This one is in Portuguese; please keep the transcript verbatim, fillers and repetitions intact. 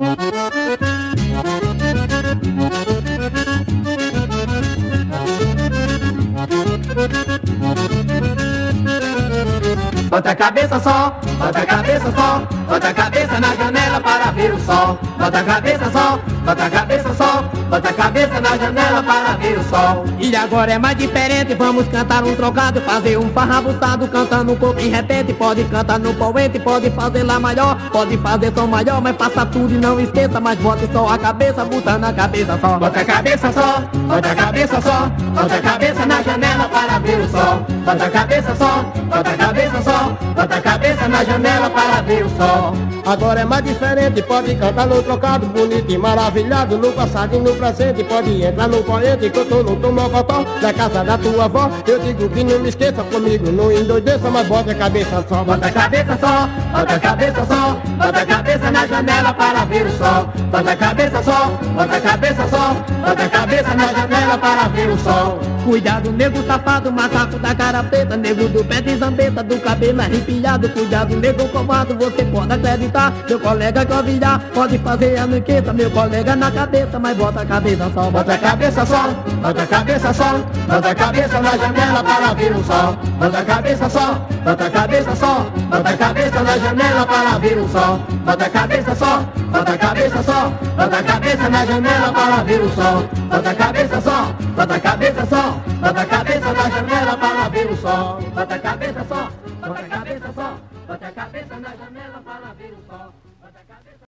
Bota a cabeça só, bota a cabeça só, bota a cabeça na janela para ver o sol. Bota a cabeça só, bota a cabeça só, bota a cabeça na janela para ver o sol. E agora é mais diferente, vamos cantar um trocado, fazer um farrabuçado cantando um pouco em repente. Pode cantar no poente, pode fazer lá maior, pode fazer som maior, mas faça tudo e não esqueça, mas bote só a cabeça, bota na cabeça só. Bota a cabeça só, bota a cabeça só, bota a cabeça na janela para ver o sol. Bota a cabeça só, bota a cabeça só, bota a cabeça na janela para ver o sol. Agora é mais diferente, pode cantar no trocado, bonito e maravilhado, no passado e no presente. Pode entrar no poente, que eu tô no tomocotó da casa da tua avó. Eu digo que não me esqueça, comigo não endoideça, mas bota a cabeça só. Bota a cabeça só, bota a cabeça só, bota a cabeça na janela para ver o sol. Bota a cabeça só, bota a cabeça só, bota a cabeça na janela para ver o sol. Cuidado, nego safado, macaco da cara preta, nego do pé de zambeta, do cabelo arrepiado. Cuidado, nego covarde, você pode acreditar. Meu colega que ouvir pode fazer a nuqueta, meu colega na cabeça, mas bota a cabeça só. Bota a cabeça só, bota a cabeça só, bota a cabeça na janela para ver o sol. Bota a cabeça só, bota a cabeça só, bota a cabeça na janela para ver o sol. Bota a cabeça só, bota a cabeça só, bota a cabeça na janela para ver o sol. Bota a cabeça só, bota a cabeça só, bota a cabeça na janela para ver o sol. Bota a cabeça só, bota a cabeça só, bota a cabeça na janela para ver o sol.